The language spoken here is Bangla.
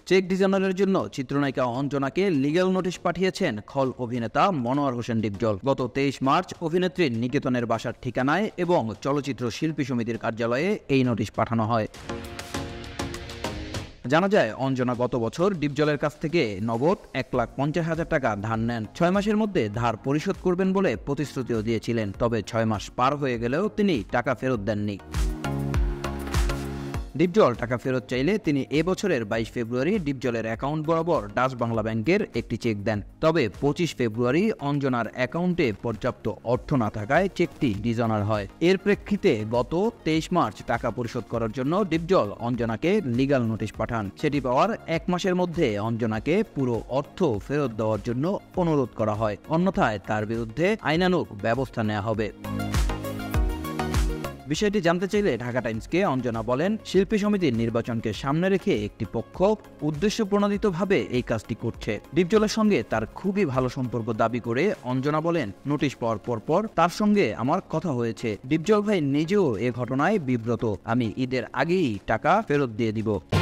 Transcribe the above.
চেক ডিজাইনারের জন্য চিত্রনায়িকা অঞ্জনাকে লিগ্যাল নোটিশ পাঠিয়েছেন খল অভিনেতা মনোয়ার হোসেন ডিপজল। গত 23 মার্চ অভিনেত্রীর নিকেতনের বাসার ঠিকানায় এবং চলচ্চিত্র শিল্পী সমিতির কার্যালয়ে এই নোটিশ পাঠানো হয়। জানা যায়, অঞ্জনা গত বছর ডিপজলের কাছ থেকে নগদ 1,50,000 টাকা ধার নেন। 6 মাসের মধ্যে ধার পরিশোধ করবেন বলে প্রতিশ্রুতিও দিয়েছিলেন। তবে 6 মাস পার হয়ে গেলেও তিনি টাকা ফেরত দেননি। ডিপজল টাকা ফেরত চাইলে তিনি এবছরের 22 ফেব্রুয়ারি ডিপজলের অ্যাকাউন্ট বরাবর ডাচ বাংলা ব্যাংকের একটি চেক দেন। তবে 25 ফেব্রুয়ারি অঞ্জনার অ্যাকাউন্টে পর্যাপ্ত অর্থ না থাকায় চেকটি ডিজনার হয়। এর প্রেক্ষিতে গত 23 মার্চ টাকা পরিশোধ করার জন্য ডিপজল অঞ্জনাকে লিগ্যাল নোটিশ পাঠান। সেটি পাওয়ার 1 মাসের মধ্যে অঞ্জনাকে পুরো অর্থ ফেরত দেওয়ার জন্য অনুরোধ করা হয়, অন্যথায় তার বিরুদ্ধে আইনানুগ ব্যবস্থা নেওয়া হবে। বিষয়টি জানতে চাইলে ঢাকা টাইমসকে অঞ্জনা বলেন, শিল্পী সমিতির নির্বাচনকে সামনে রেখে একটি পক্ষ উদ্দেশ্য প্রণোদিতভাবে এই কাজটি করছে। ডিপজলের সঙ্গে তার খুবই ভালো সম্পর্ক দাবি করে অঞ্জনা বলেন, নোটিশ পাওয়ার পরপর তার সঙ্গে আমার কথা হয়েছে। ডিপজল ভাই নিজেও এ ঘটনায় বিব্রত। আমি ঈদের আগেই টাকা ফেরত দিয়ে দিব।